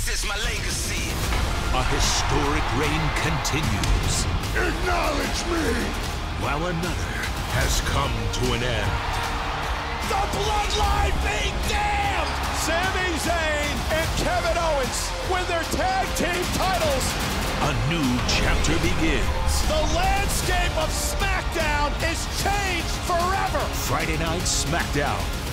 This is my legacy. A historic reign continues, Acknowledge me! while another has come to an end. The bloodline be damned! Sami Zayn and Kevin Owens win their tag team titles. A new chapter begins. The landscape of SmackDown is changed forever. Friday Night SmackDown.